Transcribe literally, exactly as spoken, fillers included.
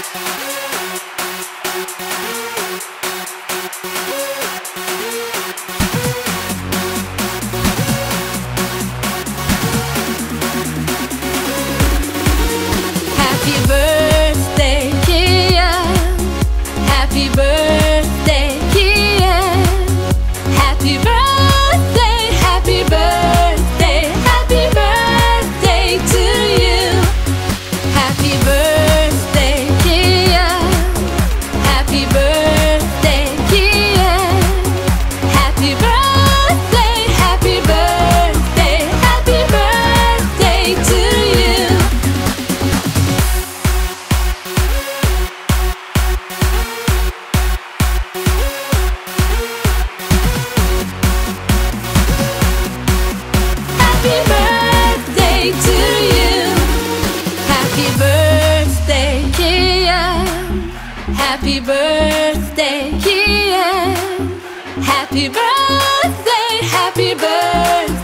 Happy birthday, KYAN. Happy birthday, KYAN. Happy birthday, happy birthday, happy birthday to you. Happy birthday, KYAN. Happy birthday, KYAN. Happy birthday, happy birthday, happy birthday to you. Happy birthday to you. Happy birthday, KYAN. Happy birthday, KYAN. Happy birthday, happy birthday.